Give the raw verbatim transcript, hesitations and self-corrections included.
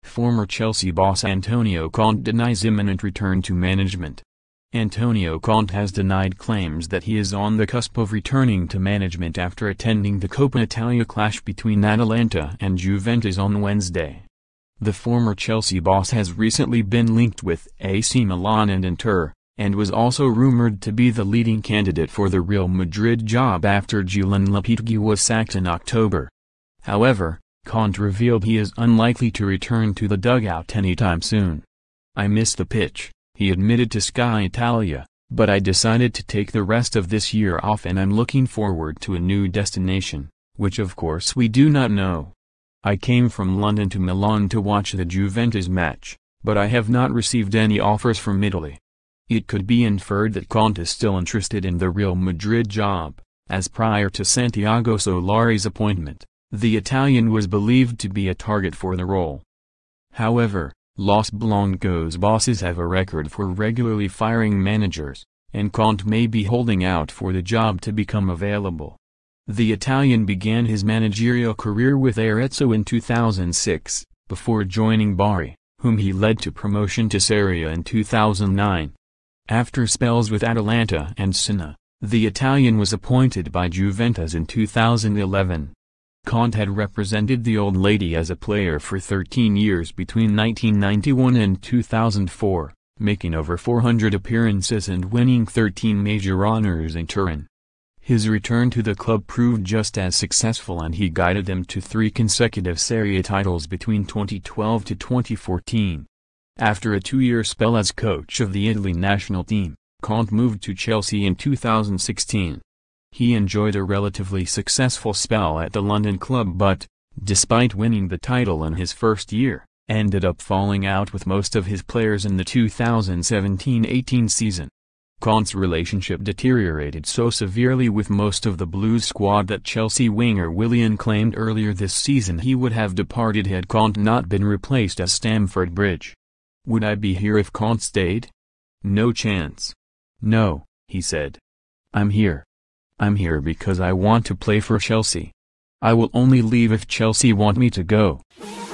Former Chelsea boss Antonio Conte denies imminent return to management. Antonio Conte has denied claims that he is on the cusp of returning to management after attending the Coppa Italia clash between Atalanta and Juventus on Wednesday. The former Chelsea boss has recently been linked with A C Milan and Inter, and was also rumored to be the leading candidate for the Real Madrid job after Julen Lopetegui was sacked in October. However, Conte revealed he is unlikely to return to the dugout anytime soon. "I miss the pitch," he admitted to Sky Italia, "but I decided to take the rest of this year off and I'm looking forward to a new destination, which of course we do not know. I came from London to Milan to watch the Juventus match, but I have not received any offers from Italy." It could be inferred that Conte is still interested in the Real Madrid job, as prior to Santiago Solari's appointment, the Italian was believed to be a target for the role. However, Los Blancos bosses have a record for regularly firing managers, and Conte may be holding out for the job to become available. The Italian began his managerial career with Arezzo in two thousand six, before joining Bari, whom he led to promotion to Serie A in two thousand nine. After spells with Atalanta and Siena, the Italian was appointed by Juventus in two thousand eleven. Conte had represented the Old Lady as a player for thirteen years between nineteen ninety-one and two thousand four, making over four hundred appearances and winning thirteen major honors in Turin. His return to the club proved just as successful and he guided them to three consecutive Serie A titles between twenty twelve to twenty fourteen. After a two-year spell as coach of the Italy national team, Conte moved to Chelsea in two thousand sixteen. He enjoyed a relatively successful spell at the London club but, despite winning the title in his first year, ended up falling out with most of his players in the two thousand seventeen eighteen season. Conte's relationship deteriorated so severely with most of the Blues squad that Chelsea winger Willian claimed earlier this season he would have departed had Conte not been replaced at Stamford Bridge. "Would I be here if Conte stayed? No chance. No," he said. "I'm here. I'm here because I want to play for Chelsea. I will only leave if Chelsea want me to go."